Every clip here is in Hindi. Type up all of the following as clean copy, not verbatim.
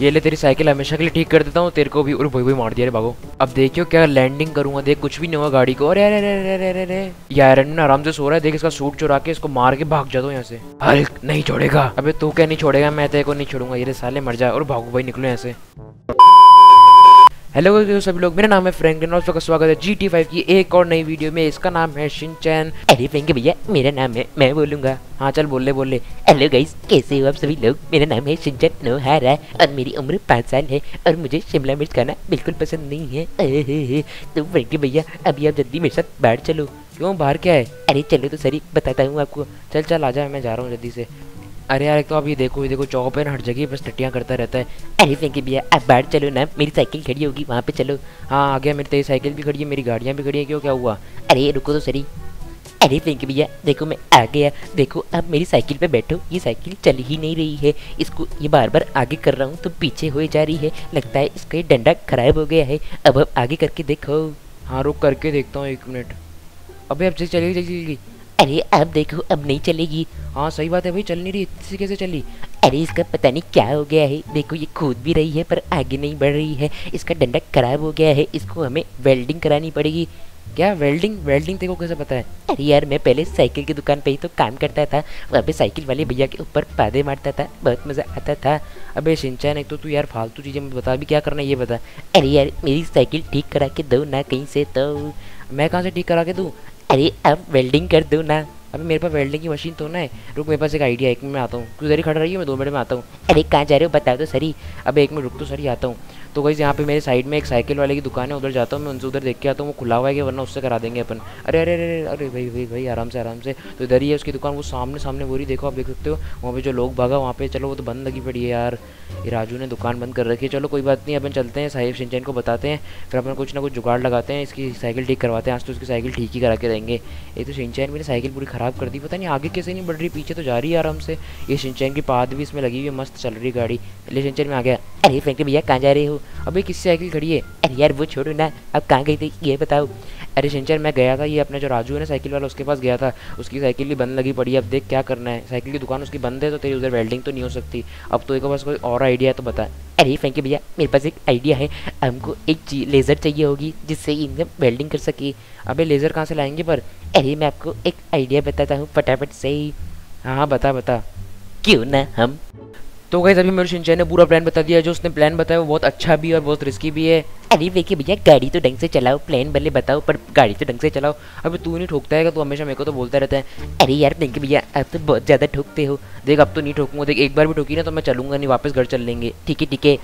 ये ले तेरी साइकिल हमेशा के लिए ठीक कर देता हूँ, तेरे को भी। और भाई मार दिया रे, भागो। अब देखियो क्या लैंडिंग करूंगा, देख कुछ भी नहीं होगा गाड़ी को। अरे अरे अरे अरे अरे अरे ये आयरन मैन आराम से सो रहा है, देख इसका सूट चुरा के इसको मार के भाग जाता हूँ यहाँ से। हल्क नहीं छोड़ेगा। अबे तू क्या नहीं छोड़ेगा, मैं तेरे को नहीं छोड़ूंगा। ये साले मर जाए। और भागो भाई, निकलो यहाँ से। हेलो सभी लोग, मेरा नाम है फ्रैंकलिन और आपका स्वागत है GT5 की एक और नई वीडियो में। इसका नाम है शिनचैन। अरे फ्रैंकी भैया, मेरा नाम है, मैं बोलूंगा। हाँ चल बोल ले बोल ले। हेलो गाइस, कैसे हो आप सभी लोग? मेरा नाम है शिनचैन नोहारा और मेरी उम्र 5 साल है और मुझे शिमला मिर्च खाना बिल्कुल पसंद नहीं है। तो फ्रैंकी भैया, अभी आप जल्दी मेरे साथ बाहर चलो। क्यों, बाहर क्या है? अरे चलो तो सही, बताता हूँ आपको। चल चल आजा, मैं जा रहा हूँ जल्दी से। अरे यार एक तो आप ये देखो चौक पे हर जगह बस टट्टियाँ करता रहता है। अरे फ्रैंकी भैया, आप बाहर चलो ना, मेरी साइकिल खड़ी होगी वहाँ पे चलो। हाँ आ गया, मेरी तेरी साइकिल भी खड़ी है, मेरी गाड़ियाँ भी खड़ी है। क्यों, क्या हुआ? अरे रुको तो सही। अरे फ्रैंकी भैया देखो, मैं आ गया। देखो अब मेरी साइकिल पे बैठो, ये साइकिल चल ही नहीं रही है। इसको ये बार बार आगे कर रहा हूँ तो पीछे हो जा रही है। लगता है इसका ये डंडा खराब हो गया है। अब आगे करके देखो। हाँ रुक करके देखता हूँ, 1 मिनट। अबे अब चलेगी। अरे अब देखो, अब नहीं चलेगी। हाँ सही बात है भाई, चल नहीं रही, इसी कैसे चली? अरे इसका पता नहीं क्या हो गया है। देखो ये कूद भी रही है पर आगे नहीं बढ़ रही है। इसका डंडा खराब हो गया है, इसको हमें वेल्डिंग करानी पड़ेगी। क्या वेल्डिंग? वेल्डिंग तेरे को कैसे पता है? अरे यार, मैं पहले साइकिल की दुकान पे ही तो काम करता था। वहाँ पे साइकिल वाले भैया के ऊपर पादे मारता था, बहुत मज़ा आता था। अबे शिनचैन, एक तो तू यार फालतू चीज़ें मत बता, अभी क्या करना है ये बता। अरे यार, मेरी साइकिल ठीक करा के दो ना कहीं से। तो मैं कहाँ से ठीक करा के दूँ? अरे अब वेल्डिंग कर दो ना। अबे मेरे पास वेल्डिंग की मशीन तो ना है। रुक, मेरे पास एक आइडिया है, 1 मिनट में आता हूँ। तू इधर ही खड़ा रही है, मैं 2 मिनट में आता हूँ। अरे कहाँ जा रहे हो, बताओ तो सही। अब 1 मिनट रुक तो सही, आता हूँ। तो गाइस यहाँ पे मेरे साइड में एक साइकिल वाले की दुकान है, उधर जाता हूँ मैं, उनसे उधर देख के आता हूँ वो खुला हुआ है कि, वरना उससे करा देंगे अपन। अरे अरे अरे अरे भाई आराम से। तो इधर ही है उसकी दुकान, वो सामने वो रही, देखो आप देख सकते हो। वहाँ पे जो लोग भागा वहाँ पे, चलो वो तो बंद लगी पड़ी है यार। ये राजू ने दुकान बंद कर रखी है। चलो कोई बात नहीं, अपन चलते हैं, साहिब शिनचैन को बताते हैं, फिर अपन कुछ ना कुछ जुगाड़ लगाते हैं, इसकी साइकिल ठीक करवाते हैं। आज तो उसकी साइकिल ठीक ही करा के देंगे। ये तो शिनचैन मेरी साइकिल पूरी ख़राब कर दी, पता नहीं आगे कैसे नहीं बढ़ रही, पीछे तो जा रही है आराम से। ये शिनचैन की पाद भी इसमें लगी हुई है, मस्त चल रही गाड़ी। ले शिनचैन में आ गया। अरे फ्रैंकी भैया, कहाँ जा रहे हो? अबे किससे साइकिल खड़ी है? अरे यार वो छोड़ो ना, अब कहाँ गई थी ये बताओ। अरे शिनचैन, मैं गया था, ये अपना जो राजू है ना साइकिल वाला, उसके पास गया था। उसकी साइकिल भी बंद लगी पड़ी है। अब देख क्या करना है, साइकिल की दुकान उसकी बंद है तो तेरी उधर वेल्डिंग तो नहीं हो सकती। अब तो एक पास कोई और आइडिया है तो बता। अरे फ्रैंकी भैया, मेरे पास एक आइडिया है। हमको एक लेज़र चाहिए होगी जिससे इनका वेल्डिंग कर सके। अबे लेज़र कहाँ से लाएंगे पर? अरे मैं आपको एक आइडिया बताता हूँ फटाफट से ही। हाँ बता। क्यों ना हम। तो गाइस अभी मेरे शिनचैन ने पूरा प्लान बता दिया। जो उसने प्लान बताया वो बहुत अच्छा भी है और बहुत रिस्की भी है। अरे देखिए भैया, गाड़ी तो ढंग से चलाओ, प्लान भले बताओ पर गाड़ी तो ढंग से चलाओ। अबे तू नहीं ठोकता है, तू हमेशा मेरे को तो बोलता रहता है। अरे यार फ्रैंकी भैया, आप तो बहुत ज़्यादा ठोकते हो। देख अब तो नहीं ठोकूंगा, देख एक बार भी ठोकी ना तो मैं चलूंगा नहीं, वापस घर चल लेंगे। ठीक है।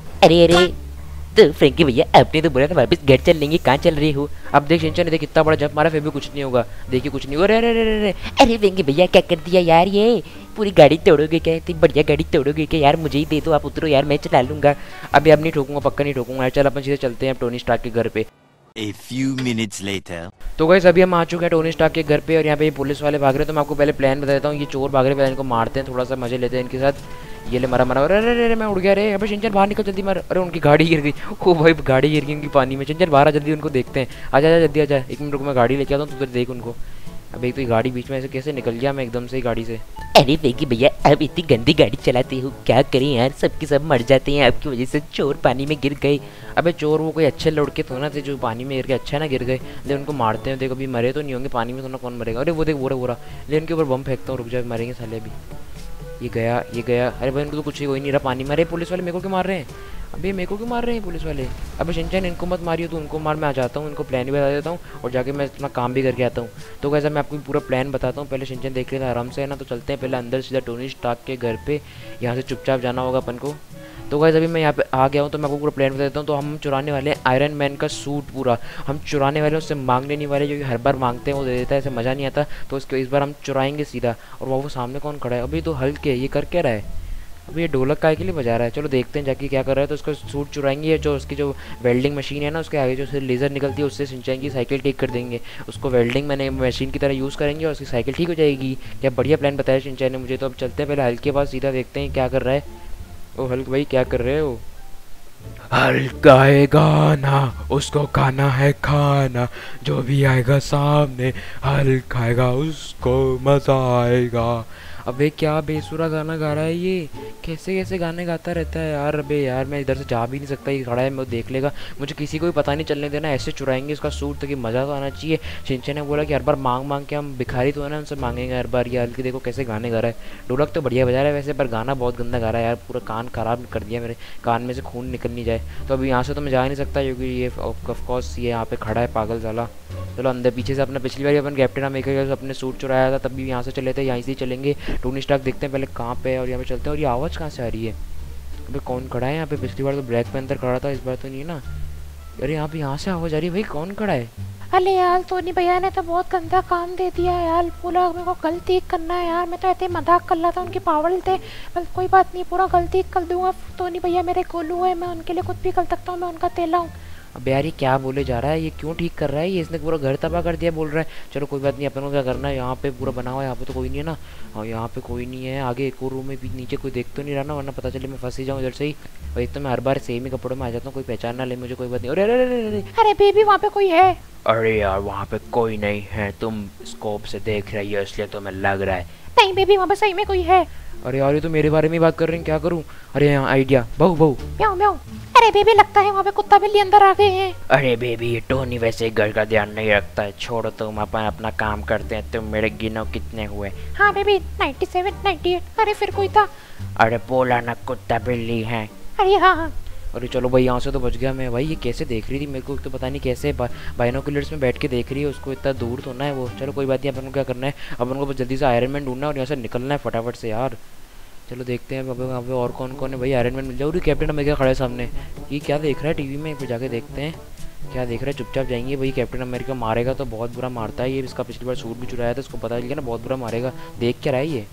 अरे तो फ्रैंकी भैया, आपने तो बोला था वापस घर चल लेंगे, कहाँ चल रही हो? अब देख शिनचैन ने देख कितना बड़ा जंप मारा, फिर भी कुछ नहीं होगा। देखिए कुछ नहीं होगा। अरे फ्रैंकी भैया, क्या कर दिया यार, ये पूरी गाड़ी तोड़ोगे क्या? इतनी बढ़िया गाड़ी तोड़ोगे क्या यार? मुझे ही दे दो, आप उतरो यार, मैं चला लूंगा। अभी अब नहीं ठोकूंगा, पक्का नहीं ठोकूंगा यार। चल अपन सीधे चलते हैं अब टोनी स्टार्क के घर पे। A few minutes later. तो गाइस अभी हम आ चुके हैं टोनी स्टार्क के घर पे और यहाँ पे ये पुलिस वाले भाग रहे हैं। तो मैं आपको पहले प्लान बता देता हूँ। ये चोर भाग रहे हैं, पहले इनको मारते हैं, थोड़ा सा मजे लेते हैं इनके साथ। ये ले मरा। अरे मैं उड़ गया रे। अबे शिनचैन बाहर निकल जल्दी, मर। अरे उनकी गाड़ी गिर गई। ओ भाई गाड़ी गिर गई उनकी पानी में। शिनचैन बाहर आ जल्दी, उनको देखते हैं। आजा जल्दी आजा, 1 मिनट रुक, मैं गाड़ी लेके आता हूँ, तो उधर देख उनको। अब एक तो ये गाड़ी बीच में ऐसे कैसे निकल गया मैं एकदम से ही गाड़ी से। अरे फ्रैंकी भैया, अब इतनी गंदी गाड़ी चलाते हो, क्या करें यार, सबके सब मर जाते हैं आपकी वजह से। चोर पानी में गिर गए। अबे चोर वो कोई अच्छे लड़के तो ना थे जो पानी में गिर गए, अच्छा ना गिर गए। ले उनको मारते हैं, देखो अभी मरे तो नहीं होंगे पानी में, तो ना कौन मरेगा। अरे वो देख वो रहा। ले उनके ऊपर बम फेंकता हूँ, रुक जाए, मरेंगे साले अभी। ये गया। अरे भाई उनको तो कुछ ही कोई नहीं रहा पानी में। अरे पुलिस वाले मेरे को क्यों मार रहे हैं? अभी मेरे को क्यों मार रहे हैं पुलिस वाले? अबे शिनचैन इनको मत मारियो, तो उनको मार, मैं आ जाता हूँ, इनको प्लान भी बता देता हूँ और जाके मैं अपना काम भी करके आता हूँ। तो कैसा मैं आपको पूरा प्लान बताता हूँ। पहले शिनचैन देख लेता आराम से है ना। तो चलते हैं पहले अंदर सीधा टोनी स्टार्क के घर पे। यहाँ से चुपचाप जाना होगा अपन को। तो गाइस अभी मैं यहाँ पे आ गया हूँ, तो मैं आपको पूरा प्लान बता देता हूँ। तो हम चुराने वाले हैं आयरन मैन का सूट पूरा। हम चुराने वाले हैं, उससे मांगने नहीं वाले, जो कि हर बार मांगते हैं वो दे देता है, ऐसे मज़ा नहीं आता। तो उसको इस बार हम चुराएंगे सीधा। और वो सामने कौन खड़ा है? अभी तो हल्क है, ये कर क्या रहा है? अभी ये ढोलक काय के लिए बजा रहा है? चलो देखते हैं जाके क्या कर रहा है। तो उसका सूट चुराएंगे, जो उसकी जो वेल्डिंग मशीन है ना, उसके आगे जो लेज़र निकलती है उससे शिनचैन की साइकिल ठीक कर देंगे। उसको वेल्डिंग मैंने मशीन की तरह यूज़ करेंगे और उसकी साइकिल ठीक हो जाएगी। क्या बढ़िया प्लान बताया शिनचैन ने मुझे। तो अब चलते हैं पहले हल्क के पास, सीधा देखते हैं क्या कर रहा है। ओ हल्क भाई, क्या कर रहे हो? हल्क आएगा ना, उसको खाना है खाना, जो भी आएगा सामने हल्क आएगा, उसको मजा आएगा। अबे क्या बेसुरा गाना गा रहा है ये, कैसे कैसे गाने गाता रहता है यार। अबे यार मैं इधर से जा भी नहीं सकता, ये खड़ा है, मैं देख लेगा, मुझे किसी को भी पता नहीं चलने देना, ऐसे चुराएंगे इसका सूट, ताकि मज़ा तो आना चाहिए। शिनचैन ने बोला कि हर बार मांग मांग के, हम भिखारी तो है ना, उनसे मांगेंगे हर बार। ये हल्की देखो कैसे गाने गा रहा है, ढोलक तो बढ़िया बजा रहा है वैसे, पर गाना बहुत गंदा गा रहा है यार, पूरा कान खराब कर दिया मेरे, कान में से खून निकल नहीं जाए। तो अभी यहाँ से तो मैं जा नहीं सकता, क्योंकि ये ऑफकोर्स ये यहाँ पे खड़ा है पागल साला। चलो अंदर पीछे से अपना, पिछली बार अपन कैप्टन अमेरिका का अपने सूट चुराया था, तब भी यहाँ से चले थे, यहाँ से ही चलेंगे। टोनी स्टार्क देखते हैं पहले कहाँ पे है, और यहाँ पे चलते हैं। और ये आवाज़ कहाँ से आ रही है? अबे कौन खड़ा है यहाँ पे? पिछली बार तो ब्लैक पैंथर खड़ा था, इस बार तो नहीं है ना। अरे यहाँ पे यहाँ से आवाज़ आ रही है, भाई कौन खड़ा है? अरे यार टोनी भैया ने तो बहुत गंदा काम दे दिया है यार, पूरा मेरे को गलती करना है यार। मैं तो ऐसे ही मजाक कर रहा था, उनकी पावर थे, बस कोई बात नहीं, पूरा गलती कर दूंगा। टोनी भैया मेरे कोलू है, मैं उनके लिए कुछ भी कर सकता हूँ, मैं उनका तेला हूँ। अब यार ये क्या बोले जा रहा है, ये क्यों ठीक कर रहा है ये? इसने पूरा घर तबाह कर दिया बोल रहा है। चलो कोई बात नहीं, अपन को क्या करना है, यहाँ पे पूरा बना हुआ है, यहाँ पे तो कोई नहीं है ना। और यहाँ पे कोई नहीं है, आगे एक और रूम में भी नीचे कोई देख तो नहीं रहा ना, वरना पता चले मैं फंसी जाऊँ इधर से ही। और एक तो मैं हर बार सेम ही कपड़ों में आ जाता हूँ, कोई पहचान ना ले मुझे, कोई बात नहीं। अरे अरे अरे अरे, अरे बेबी वहाँ पे कोई है? अरे यार वहाँ पे कोई नहीं है, तुम स्कोप से देख रही हो इसलिए तुम्हें लग रहा है। नहीं बेबी वहाँ पे सही में कोई है। अरे यार ये तो मेरे बारे में बात कर रहे हैं, क्या करूँ? अरे यहाँ आइडिया, बहू बहू। म्याऊं म्याऊं। अरे बेबी लगता है वहाँ पे कुत्ता बिल्ली अंदर आ गए हैं। अरे बेबी ये टोनी वैसे ही घर का ध्यान नहीं रखता है, छोड़ो तुम अपन अपना काम करते हैं। तुम मेरे गिनो कितने हुए? हाँ बेबी 97 98। अरे फिर कोई था? अरे बोला ना कुत्ता बिल्ली है। अरे हाँ हाँ। अरे चलो भाई यहाँ से तो बच गया मैं। भाई ये कैसे देख रही थी मेरे को, तो पता नहीं कैसे बाइनोकुलर्स में बैठ के देख रही है उसको, इतना दूर तो ना है वो। चलो कोई बात नहीं, अपन को क्या करना है, अपन को बस जल्दी से आयरन मैन ढूंढना है और यहाँ से निकलना है फटाफट से यार। चलो देखते हैं वहाँ पे और कौन कौन है। भाई आयरन मैन मिल जाओ, कैप्टन अमेरिका खड़ा है सामने। ये क्या देख रहा है टीवी में, फिर जाके देखते हैं क्या देख रहा है। चुपचाप जाएंगे। भाई कैप्टन अमेरिका मारेगा तो बहुत बुरा मारता है ये, इसका पिछली बार सूट भी चुराया था, इसको पता चल गया ना, बहुत बुरा मारेगा। देख क्या रहा है ये?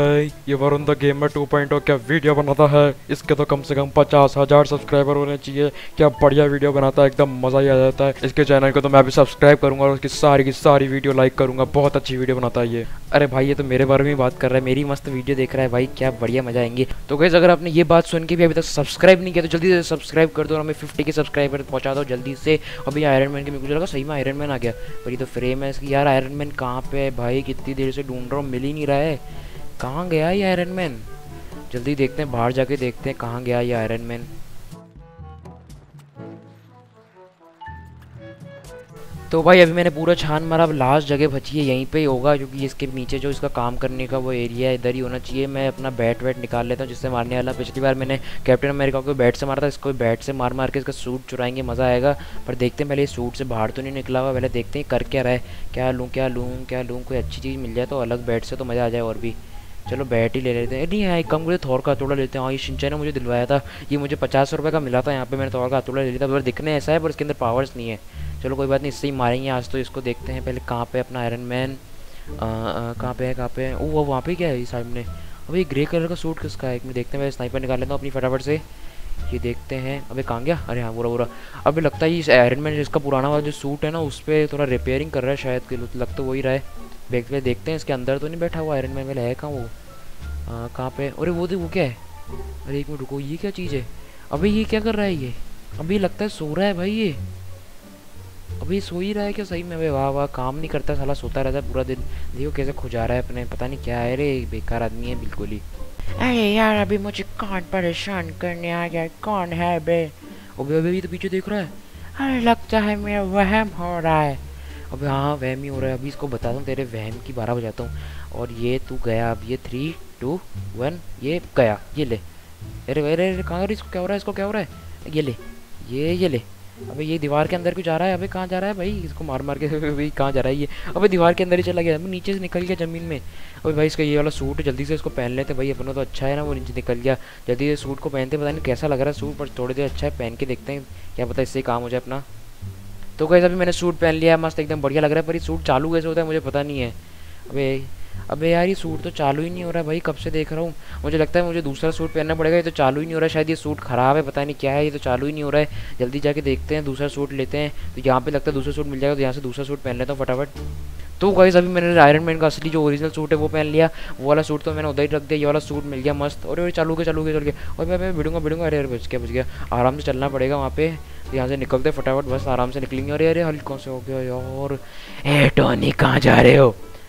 ये वरुण द गेमर 2.0 क्या वीडियो बनाता है, इसके तो कम से कम 50,000 सब्सक्राइबर होने चाहिए। क्या बढ़िया वीडियो बनाता है, एकदम मज़ा ही आ जाता है। इसके चैनल को तो मैं भी सब्सक्राइब करूंगा और उसकी सारी की सारी वीडियो लाइक करूंगा, बहुत अच्छी वीडियो बनाता है ये। अरे भाई ये तो मेरे बारे में बात कर रहा है, मेरी मस्त वीडियो देख रहा है भाई, क्या बढ़िया मजा आएंगे। तो गाइस अगर आपने ये बात सुन के भी अभी तक सब्सक्राइब नहीं किया तो जल्दी से सब्सक्राइब कर दो और हमें 50 के सब्सक्राइबर पहुंचा दो जल्दी से। अभी आयरन मैन के मेरे को लगा सही में आयरन मैन आ गया, पर ये तो फ्रेम है इसकी। यार आयरन मैन कहाँ पे है भाई, कितनी देर से ढूंढ रहा हूँ, मिल ही नहीं रहा है। कहाँ गया ये आयरन मैन? जल्दी देखते हैं, बाहर जाके देखते हैं कहाँ गया ये आयरन मैन। तो भाई अभी मैंने पूरा छान मारा, अब लास्ट जगह बची है, यहीं पे ही होगा, क्योंकि इसके नीचे जो इसका काम करने का वो एरिया है इधर ही होना चाहिए। मैं अपना बैट वैट निकाल लेता हूँ जिससे मारने वाला। पिछली बार मैंने कैप्टन अमेरिका को बैट से मारा था, इसको बैट से मार मार के इसका सूट चुराएंगे, मज़ा आएगा। पर देखते हैं पहले, सूट से बाहर तो नहीं निकला हुआ, पहले देखते हैं कर क्या रहा है। क्या लूँ क्या लूँ क्या लूँ, कोई अच्छी चीज़ मिल जाए तो अलग बैट से तो मज़ा आ जाए और भी। चलो बैट ही ले लेते हैं। नहीं है एक कम, मुझे थॉर का हथौड़ा लेते हैं। हाँ ये शिनचैन ने मुझे दिलवाया था, ये मुझे 50 रुपये का मिला था यहाँ पे, मैंने थॉर का हथौड़ा ले लिया था। पर दिखने ऐसा है पर इसके अंदर पावर्स नहीं है। चलो कोई बात नहीं, इससे ही मारेंगे आज तो इसको। देखते हैं पहले कहाँ पे अपना आयरन मैन, कहाँ पे है कहाँ पे है? ओह वहाँ पे क्या है ये सामने? अबे ये ग्रे कलर का सूट किसका है, एक मिनट देखते हैं। मैं स्नाइपर निकाल लेता हूँ अपनी फटाफट से, ये देखते हैं। अबे कहाँ गया? अरे हाँ बुरा। अबे लगता है ये आयरन मैन जिसका पुराना वाला जो सूट है ना उस पर थोड़ा रिपेयरिंग कर रहा है शायद, लग तो वही रहा है। देखते हैं इसके अंदर तो नहीं बैठा हुआ आयरन मैन, पहले है कहाँ वो? कहाँ पे? अरे वो क्या है? अरे एक मिनट रुको, ये क्या चीज़ है? अबे ये क्या कर रहा है ये? अभी लगता है सो रहा है भाई ये, अभी सो ही रहा है क्या सही में? अबे वाह वाह, काम नहीं करता साला, सोता रहता है पूरा दिन। देखो कैसे खुजा रहा है अपने, पता नहीं क्या है रे, बेकार आदमी है बिल्कुल ही। अरे यार अभी मुझे कौन परेशान करने आ गया, कौन है बे? अबे अबे ये तो पीछे देख रहा है। अरे लगता है मेरा वहम हो रहा है। अबे हाँ वहम ही हो रहा है। अभी इसको बताता हूँ तेरे वहम की 12 बजाता हूँ। और ये तू गया, अब ये 3 2 1 ये गया, ये ले। अरे अरे अरे कहाँ हो रही, इसको क्या हो रहा है, इसको क्या हो रहा है? ये ले, ये ले। अबे ये दीवार के अंदर क्यों जा रहा है? अबे कहाँ जा रहा है भाई, इसको मार मार के भाई कहाँ जा रहा है ये? अबे दीवार के अंदर ही चला गया, अबे नीचे से निकल गया ज़मीन में। अबे भाई इसका ये वाला सूट है, जल्दी से इसको पहन लेते भाई, अपना तो अच्छा है ना, वो नीचे निकल गया। जल्दी से सूट को पहनते, पता नहीं कैसा लग रहा है सूट, पर थोड़ी देर अच्छा है, पहन के देखते हैं, क्या पता इससे काम हो जाए अपना। तो गाइस अभी मैंने सूट पहन लिया, मस्त एकदम बढ़िया लग रहा है, पर ये सूट चालू कैसे होता है मुझे पता नहीं है। अबे यार ये सूट तो चालू ही नहीं हो रहा है भाई, कब से देख रहा हूँ। मुझे लगता है मुझे दूसरा सूट पहनना पड़ेगा, ये तो चालू ही नहीं हो रहा है, शायद ये सूट ख़राब है, पता नहीं क्या है, ये तो चालू ही नहीं हो रहा है। जल्दी जाके देखते हैं, दूसरा सूट लेते हैं। तो यहाँ पे लगता है दूसरा सूट मिल जाएगा, तो यहाँ से दूसरा सूट पहन लेता हूँ फटाफट। तो गाइस अभी मैंने आयरन मैन का असली जो ओरिजिनल सूट है वो पहन लिया, वो वाला सूट तो मैंने उधर ही रख दिया, ये वाला सूट मिल गया मस्त। और चालू के चल गया। और मैं भिड़ूंगा। अरे बच गया, आराम से चलना पड़ेगा वहाँ पे। यहाँ से निकलते फटाफट, बस आराम से निकलेंगे। अरे हल्का से हो गया यार। ए टोनी कहाँ जा रहे हो?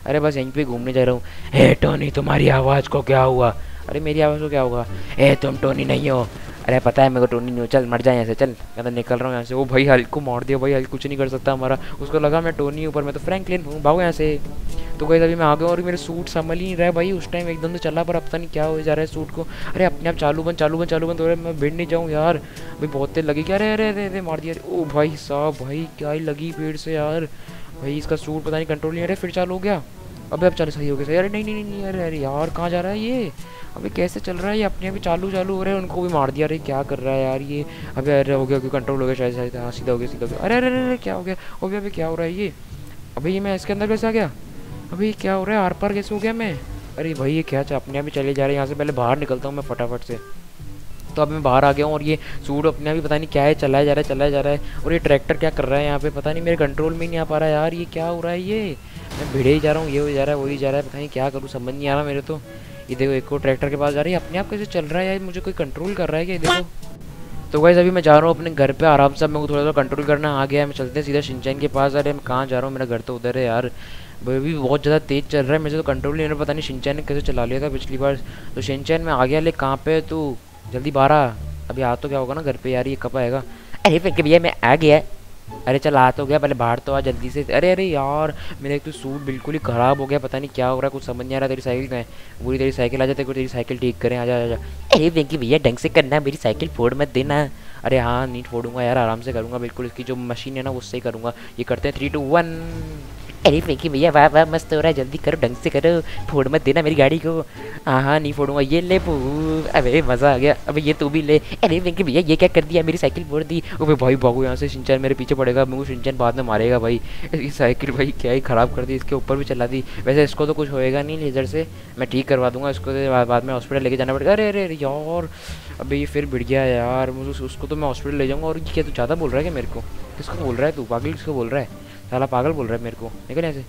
अरे बस यहीं पे घूमने जा रहा हूँ। हे टोनी, तुम्हारी आवाज़ को क्या हुआ? अरे मेरी आवाज़ को क्या होगा? ए तुम टोनी नहीं हो? अरे पता है मेरे को टोनी नहीं हो, चल मर जाए यहाँ से, चल मैं तो निकल रहा हूँ यहाँ से। वो भाई हल्क को मार दिया भाई, हल्क कुछ नहीं कर सकता हमारा। उसको लगा मैं टोनी ऊपर, मैं तो फ्रैंकलिन हूँ, भागो यहाँ से। तो गाइस अभी मैं आ गया और मेरे सूट संभल ही नहीं रहा है भाई। उस टाइम एकदम से चला, पर अब पता नहीं क्या हो जा रहा है सूट को। अरे अपने आप चालू बंद हो रहा है, मैं भिड़ नहीं जाऊँ यार भाई, बहुत तेज लगी क्या? अरे अरे अरे मार दिया। ओ भाई साहब, भाई क्या ही लगी पेड़ से यार भाई। इसका सूट पता नहीं कंट्रोल नहीं, अरे फिर चालू हो गया। अबे अब चल सही हो गया सही। अरे नहीं नहीं नहीं, अरे अरे यार कहाँ जा रहा है ये? अबे कैसे चल रहा है ये? अपने आप चालू हो रहा है, उनको भी मार दिया। अरे क्या कर रहा है यार ये? अबे अरे हो गया, कंट्रोल हो गया शायद शायद। हाँ सीधा हो गया। अरे अरे अरे क्या हो गया? अबे क्या हो रहा है ये? अबे ये मैं इसके अंदर कैसे आ गया? अभी क्या हो रहा है? आर पार कैसे हो गया मैं? अरे भाई ये क्या अपने आप ही चले जा रहे हैं यहाँ से। पहले बाहर निकलता हूँ मैं फटाफट से। तो अब मैं बाहर आ गया हूँ और ये सूट अपने आप ही पता नहीं क्या है, चलाया जा रहा है। और ये ट्रैक्टर क्या कर रहा है यहाँ पे, पता नहीं मेरे कंट्रोल में ही नहीं आ पा रहा है यार। ये क्या हो रहा है ये? मैं भिड़े ही जा रहा हूँ, ये हो जा रहा है, वो ही जा रहा है, पता नहीं क्या करूँ, समझ नहीं आ रहा मेरे तो। ये देखो एक और ट्रैक्टर के पास जा रही है, अपने आप कैसे चल रहा है यार? मुझे कोई कंट्रोल कर रहा है क्या? देखो। तो गाइस अभी मैं जा रहा हूँ अपने घर पे आराम से। मेरे को थोड़ा सा कंट्रोल करना आ गया है। मैं चलते हैं सीधा शिनचैन के पास। अरे मैं कहाँ जा रहा हूँ? मेरा घर तो उधर है यार। भी बहुत ज़्यादा तेज़ चल रहा है, मुझे तो कंट्रोल नहीं, पता नहीं शिनचैन ने कैसे चला लिया था पिछली बार। तो शिनचैन में आ गया, ले कहाँ पे तू? जल्दी बाहर आ। अभी आ तो क्या होगा ना घर पे यार, ये कब आएगा? अरे फिर भैया मैं आ गया। अरे चल आ तो गया, पहले बाहर तो आ जल्दी से। अरे अरे यार मेरा एक तो सूट बिल्कुल ही ख़राब हो गया, पता नहीं क्या हो रहा है, कुछ समझ नहीं आ रहा। तेरी साइकिल कहाँ है? पूरी तेरी साइकिल आ जाते, तेरी साइकिल ठीक करें, आ जा। अरे वेंकी भैया ढंग से करना, मेरी साइकिल फोड़ मत देना। अरे हाँ नहीं फोड़ूंगा यार, आराम से करूँगा बिल्कुल। इसकी जो मशीन है ना उससे ही करूँगा। ये करते हैं 3 2 1। अरे वेंकी भैया वाह वाह मस्त हो रहा है, जल्दी करो, ढंग से करो, फोड़ मत देना मेरी गाड़ी को। हाँ नहीं फोड़ूंगा। ये ले अबे मज़ा आ गया। अबे ये तू भी ले। अरे वेंकी भैया ये क्या कर दिया, मेरी साइकिल फोड़ दी। अबे भाई भागो यहाँ से, शिनचैन मेरे पीछे पड़ेगा, मेरे को शिनचैन बाद में मारेगा भाई। इसकी साइकिल भाई क्या ही ख़राब कर दी, इसके ऊपर भी चला दी। वैसे इसको तो कुछ होएगा नहीं लेज़र से, मैं ठीक करवा दूंगा इसको। बाद में हॉस्पिटल लेके जाना पड़ेगा। अरे अरे अरे यार अबे ये फिर बिड़ गया यार, मुझे उसको तो मैं हॉस्पिटल ले जाऊँगा। और क्या तू ज़्यादा बोल रहा है क्या मेरे को? किसको बोल रहा है तू? पागल किसको बोल रहा है? साला पागल बोल रहा है मेरे को, निकल ऐसे।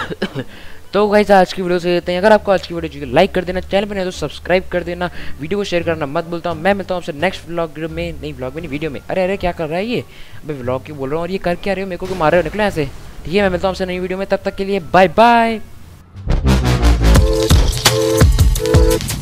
तो गाइस आज की वीडियो से देते हैं। अगर आपको आज की वीडियो चाहिए लाइक कर देना, चैनल पर नहीं तो सब्सक्राइब कर देना, वीडियो को शेयर करना मत भूलता हूँ। मैं मिलता हूँ आपसे नेक्स्ट व्लॉग में, नहीं व्लॉग में नहीं वीडियो में। अरे अरे क्या कर रहा है ये? मैं व्लॉग क्यों बोल रहा हूँ? और ये कर क्या रहे हो? मेरे को क्यों मार रहे हो? निकले ऐसे। ठीक है मैं मिलता हूँ आपसे नई वीडियो में, तब तक के लिए बाय बाय।